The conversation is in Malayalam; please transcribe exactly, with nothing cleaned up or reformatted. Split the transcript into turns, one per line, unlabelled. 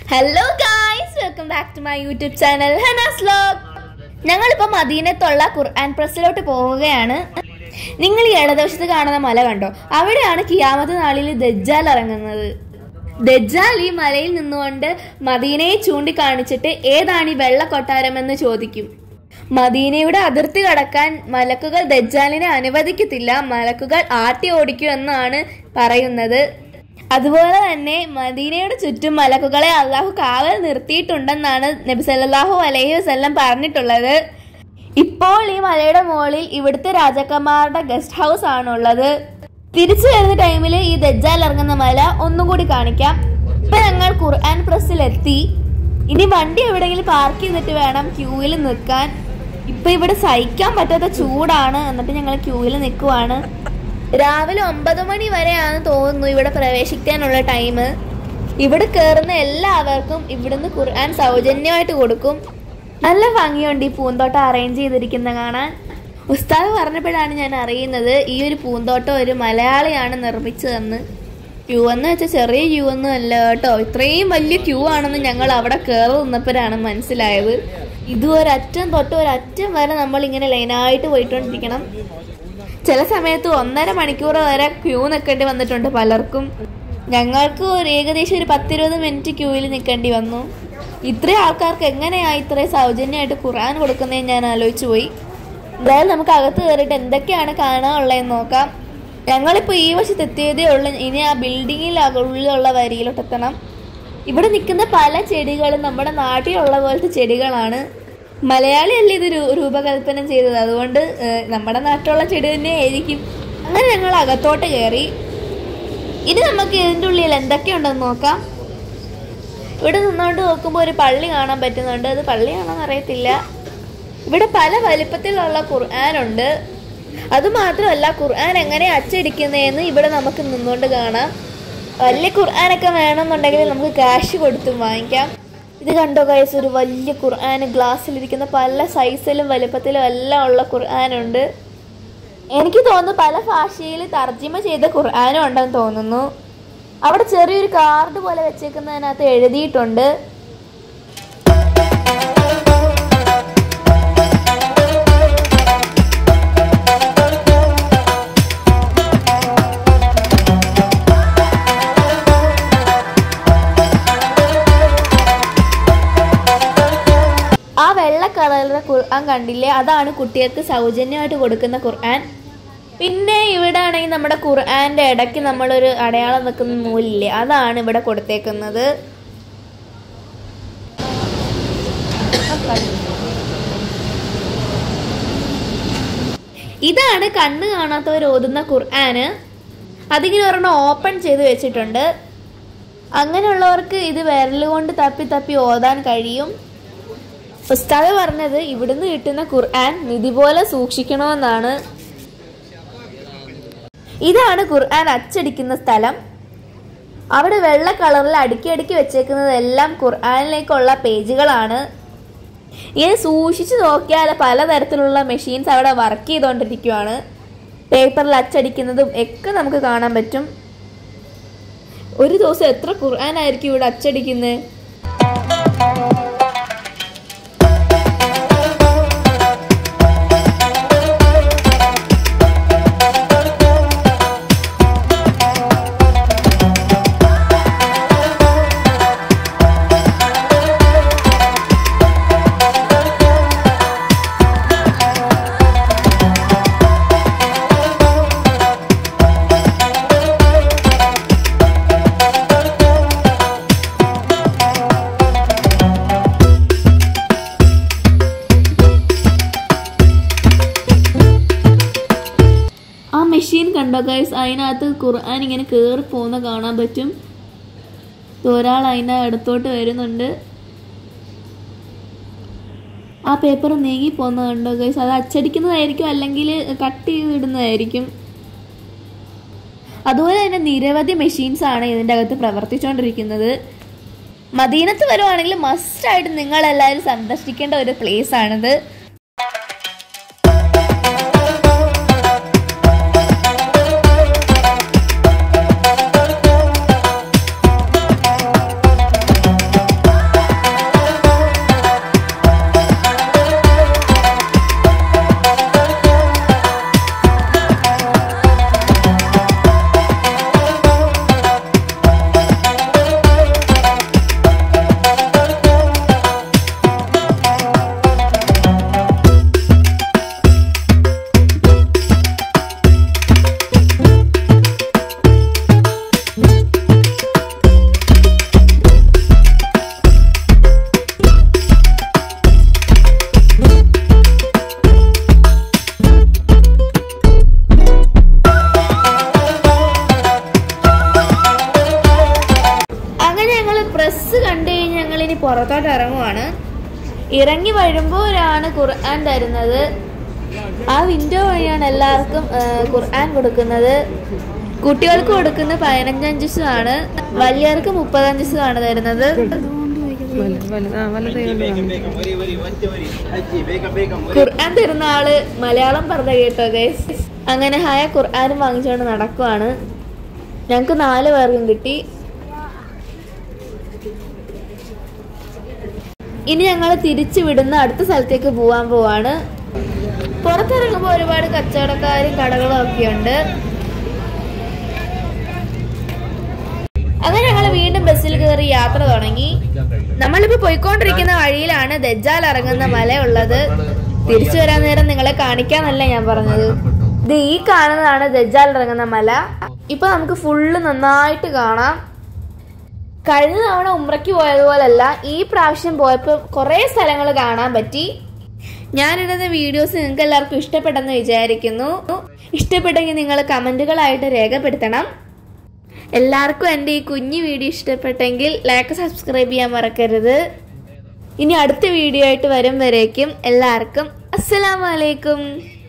Hello guys, welcome back to my YouTube channel Hana's vlog. ഞങ്ങളിപ്പോൾ മദീനത്തുള്ള ഖുർആൻ പ്രസ്സിലോട്ട് പോവുകയാണ്. നിങ്ങൾ ഈ ഇടതുവശത്ത് കാണുന്ന മല കണ്ടോ? അവിടെയാണ് ഖിയാമത്ത് നാളിൽ ദജ്ജാൽ ഇറങ്ങുന്നത്. ദജ്ജാൽ ഈ മലയിൽ നിന്നുകൊണ്ട് മദീനയെ ചൂണ്ടിക്കാണിച്ചിട്ട് ഏതാണ് ഈ വെള്ള കൊട്ടാരം എന്ന് ചോദിക്കും. മദീനയുടെ അതിർത്തി കടക്കാൻ മലക്കുകൾ ദജ്ജാലിനെ അനുവദിക്കത്തില്ല, മലക്കുകൾ ആട്ടി ഓടിക്കൂ എന്നാണ് പറയുന്നത്. അതുപോലെ തന്നെ മദീനയുടെ ചുറ്റും മലക്കുകളെ അള്ളാഹു കാവൽ നിർത്തിയിട്ടുണ്ടെന്നാണ് നബി സല്ലല്ലാഹു അലൈഹി വസല്ലം പറഞ്ഞിട്ടുള്ളത്. ഇപ്പോൾ ഈ മലയുടെ മുകളിൽ ഇവിടുത്തെ രാജാക്കന്മാരുടെ ഗസ്റ്റ് ഹൗസ് ആണുള്ളത്. തിരിച്ചു വരുന്ന ടൈമിൽ ഈ ദജ്ജാൽ ഇറങ്ങുന്ന മല ഒന്നും കൂടി കാണിക്കാം. ഇപ്പൊ ഞങ്ങൾ ഖുർആൻ പ്രസ്സിലെത്തി. ഇനി വണ്ടി എവിടെയെങ്കിലും പാർക്ക് ചെയ്തിട്ട് വേണം ക്യൂവിൽ നിൽക്കാൻ. ഇപ്പൊ ഇവിടെ സഹിക്കാൻ പറ്റാത്ത ചൂടാണ്, എന്നിട്ട് ഞങ്ങൾ ക്യൂവിൽ നിൽക്കുവാണ്. രാവിലെ ഒമ്പത് മണി വരെയാണ് തോന്നുന്നു ഇവിടെ പ്രവേശിക്കാനുള്ള ടൈം. ഇവിടെ കയറുന്ന എല്ലാവർക്കും ഇവിടുന്ന് ഖുർആൻ സൗജന്യമായിട്ട് കൊടുക്കും. നല്ല ഭംഗിയുണ്ട് ഈ പൂന്തോട്ടം അറേഞ്ച് ചെയ്തിരിക്കുന്ന കാണാൻ. ഉസ്താദ് പറഞ്ഞപ്പോഴാണ് ഞാൻ അറിയുന്നത് ഈ ഒരു പൂന്തോട്ടം ഒരു മലയാളിയാണ് നിർമ്മിച്ചതെന്ന്. ക്യൂ എന്ന് വെച്ചാൽ ചെറിയ ക്യൂ ഒന്നും അല്ല കേട്ടോ, ഇത്രയും വലിയ ക്യൂ ആണെന്ന് ഞങ്ങൾ അവിടെ കയറി നിന്നപ്പോഴാണ് മനസ്സിലായത്. ഇത് ഒരറ്റം തൊട്ട് ഒരറ്റം വരെ നമ്മൾ ഇങ്ങനെ ലൈനായിട്ട് പോയിക്കൊണ്ടിരിക്കണം. ചില സമയത്ത് ഒന്നര മണിക്കൂർ വരെ ക്യൂ നിൽക്കേണ്ടി വന്നിട്ടുണ്ട് പലർക്കും. ഞങ്ങൾക്ക് ഒരു ഏകദേശം ഒരു പത്തിരുപത് മിനിറ്റ് ക്യൂവിൽ നിൽക്കേണ്ടി വന്നു. ഇത്രയും ആൾക്കാർക്ക് എങ്ങനെയാണ് ഇത്രയും സൗജന്യമായിട്ട് ഖുർആൻ കൊടുക്കുന്നതെന്ന് ഞാൻ ആലോചിച്ചു പോയി. എന്തായാലും നമുക്ക് അകത്ത് കയറിയിട്ട് എന്തൊക്കെയാണ് കാണാനുള്ളതെന്ന് നോക്കാം. ഞങ്ങളിപ്പോൾ ഈ വശത്ത് എത്തിയതേ ഉള്ളൂ. ഇനി ആ ബിൽഡിങ്ങിൽ ഉള്ളിലുള്ള വരിയിലോട്ട് എത്തണം. ഇവിടെ നിൽക്കുന്ന പല ചെടികളും നമ്മുടെ നാട്ടിലുള്ള പോലത്തെ ചെടികളാണ്. മലയാളിയല്ലേ ഇത് രൂപകൽപ്പന ചെയ്തത്, അതുകൊണ്ട് നമ്മുടെ നാട്ടിലുള്ള ചെടി തന്നെ ആയിരിക്കും. അങ്ങനെ ഞങ്ങൾ അകത്തോട്ട് കയറി. ഇനി നമുക്ക് ഇതിൻ്റെ ഉള്ളിൽ എന്തൊക്കെയുണ്ടെന്ന് നോക്കാം. ഇവിടെ നിന്നുകൊണ്ട് നോക്കുമ്പോൾ ഒരു പള്ളി കാണാൻ പറ്റുന്നുണ്ട്. അത് പള്ളിയാണെന്ന് അറിയത്തില്ല. ഇവിടെ പല വലിപ്പത്തിലുള്ള ഖുർആനുണ്ട്. അതുമാത്രമല്ല, ഖുർആൻ എങ്ങനെ അച്ചടിക്കുന്നതെന്ന് ഇവിടെ നമുക്ക് നിന്നുകൊണ്ട് കാണാം. വലിയ ഖുർആനൊക്കെ വേണമെന്നുണ്ടെങ്കിൽ നമുക്ക് ക്യാഷ് കൊടുത്തും വാങ്ങിക്കാം. ഇത് കണ്ടോ ഗൈസ്, ഒരു വലിയ ഖുർആൻ ഗ്ലാസ്സിലിരിക്കുന്ന പല സൈസിലും വലിപ്പത്തിലും എല്ലാം ഉള്ള ഖുർആനുണ്ട്. എനിക്ക് തോന്നുന്നു പല ഭാഷയിൽ തർജിമ ചെയ്ത ഖുർആനും ഉണ്ടെന്ന് തോന്നുന്നു. അവിടെ ചെറിയൊരു കാർഡ് പോലെ വെച്ചേക്കുന്നതിനകത്ത് എഴുതിയിട്ടുണ്ട്. ആ വെള്ള കളറിലെ ഖുർആൻ കണ്ടില്ലേ, അതാണ് കുട്ടികൾക്ക് സൗജന്യമായിട്ട് കൊടുക്കുന്ന ഖുർആൻ. പിന്നെ ഇവിടെ ആണെങ്കിൽ നമ്മുടെ ഖുർആന്റെ ഇടയ്ക്ക് നമ്മളൊരു അടയാളം വെക്കുന്ന നൂലില്ലേ, അതാണ് ഇവിടെ കൊടുത്തേക്കുന്നത്. ഇതാണ് കണ്ണ് കാണാത്തവർ ഓതുന്ന ഖുർആന്. അതിങ്ങനെ ഒരെണ്ണം ഓപ്പൺ ചെയ്ത് വെച്ചിട്ടുണ്ട്. അങ്ങനെയുള്ളവർക്ക് ഇത് വിരലുകൊണ്ട് തപ്പി തപ്പി ഓതാൻ കഴിയും. ഉസ്താദ് പറഞ്ഞത് ഇവിടുന്ന് കിട്ടുന്ന ഖുർആൻ നിധി പോലെ സൂക്ഷിക്കണമെന്നാണ്. ഇതാണ് ഖുർആൻ അച്ചടിക്കുന്ന സ്ഥലം. അവിടെ വെള്ള കളറിൽ അടുക്കി അടുക്കി വെച്ചേക്കുന്നതെല്ലാം ഖുർആനിലേക്കുള്ള പേജുകളാണ്. ഇങ്ങനെ സൂക്ഷിച്ചു നോക്കിയാൽ പലതരത്തിലുള്ള മെഷീൻസ് അവിടെ വർക്ക് ചെയ്തുകൊണ്ടിരിക്കുകയാണ്. പേപ്പറിൽ അച്ചടിക്കുന്നതും ഒക്കെ നമുക്ക് കാണാൻ പറ്റും. ഒരു ദിവസം എത്ര ഖുർആനായിരിക്കും ഇവിടെ അച്ചടിക്കുന്നത്? മെഷീൻ കണ്ടോ ഗൈസ്, അതിനകത്ത് ഖുർആൻ ഇങ്ങനെ കയറി പോകുന്ന കാണാൻ പറ്റും. ഒരാൾ അതിൻ്റെ അടുത്തോട്ട് വരുന്നുണ്ട്. ആ പേപ്പർ നീങ്ങി പോകുന്നത് കണ്ടോ ഗൈസ്, അത് അച്ചടിക്കുന്നതായിരിക്കും അല്ലെങ്കിൽ കട്ട് ചെയ്തിടുന്നതായിരിക്കും. അതുപോലെ തന്നെ നിരവധി മെഷീൻസ് ആണ് ഇതിൻ്റെ അകത്ത് പ്രവർത്തിച്ചുകൊണ്ടിരിക്കുന്നത്. മദീനത്ത് വരുവാണെങ്കിൽ മസ്റ്റായിട്ട് നിങ്ങളെല്ലാവരും സന്ദർശിക്കേണ്ട ഒരു പ്ലേസ് ആണിത്. കണ്ടു കഴിഞ്ഞ് ഞങ്ങൾ ഇനി പുറത്തോട്ട് ഇറങ്ങുവാണ്. ഇറങ്ങി വരുമ്പോഴാണ് ഖുർആൻ തരുന്നത്. ആ വിൻഡോ വഴിയാണ് എല്ലാവർക്കും ഖുർആൻ കൊടുക്കുന്നത്. കുട്ടികൾക്ക് കൊടുക്കുന്ന പതിനഞ്ചഞ്ച് ദിവസമാണ്, വലിയവർക്ക് മുപ്പത്തഞ്ച് ദിവസമാണ് തരുന്നത്. ഖുർആൻ തരുന്ന ആള് മലയാളം പറഞ്ഞ കേട്ടോ ഗൈസ്. അങ്ങനെ ഹായ ഖുർആനും വാങ്ങിച്ചുകൊണ്ട് നടക്കുവാണ്. ഞങ്ങക്ക് നാല് പേർക്കും കിട്ടി. ഇനി ഞങ്ങൾ തിരിച്ചു വിടുന്ന അടുത്ത സ്ഥലത്തേക്ക് പോവാൻ പോവാണ്. പുറത്തിറങ്ങുമ്പോൾ ഒരുപാട് കച്ചവടക്കാരും കടകളും ഒക്കെ ഉണ്ട്. അങ്ങനെ ഞങ്ങൾ വീണ്ടും ബസ്സിൽ കയറി യാത്ര തുടങ്ങി. നമ്മളിപ്പോ പോയിക്കൊണ്ടിരിക്കുന്ന വഴിയിലാണ് ദജ്ജാൽ ഇറങ്ങുന്ന മല ഉള്ളത്. തിരിച്ചു വരാൻ നേരം നിങ്ങളെ കാണിക്കാന്നല്ല ഞാൻ പറഞ്ഞത്. ഇത് ഈ കാണുന്നതാണ് ദജ്ജാൽ ഇറങ്ങുന്ന മല. ഇപ്പൊ നമുക്ക് ഫുള്ള് നന്നായിട്ട് കാണാം. കഴിഞ്ഞ തവണ ഉംറയ്ക്ക് പോയതുപോലല്ല, ഈ പ്രാവശ്യം പോയപ്പോൾ കുറെ സ്ഥലങ്ങൾ കാണാൻ പറ്റി. ഞാനിടുന്ന വീഡിയോസ് നിങ്ങൾക്ക് എല്ലാവർക്കും ഇഷ്ടപ്പെട്ടെന്ന് വിചാരിക്കുന്നു. ഇഷ്ടപ്പെട്ടെങ്കിൽ നിങ്ങൾ കമന്റുകളായിട്ട് രേഖപ്പെടുത്തണം. എല്ലാവർക്കും എൻ്റെ ഈ കുഞ്ഞു വീഡിയോ ഇഷ്ടപ്പെട്ടെങ്കിൽ ലൈക്ക് സബ്സ്ക്രൈബ് ചെയ്യാൻ മറക്കരുത്. ഇനി അടുത്ത വീഡിയോ ആയിട്ട് വരും വരേക്കും എല്ലാവർക്കും അസ്സലാമു അലൈക്കും.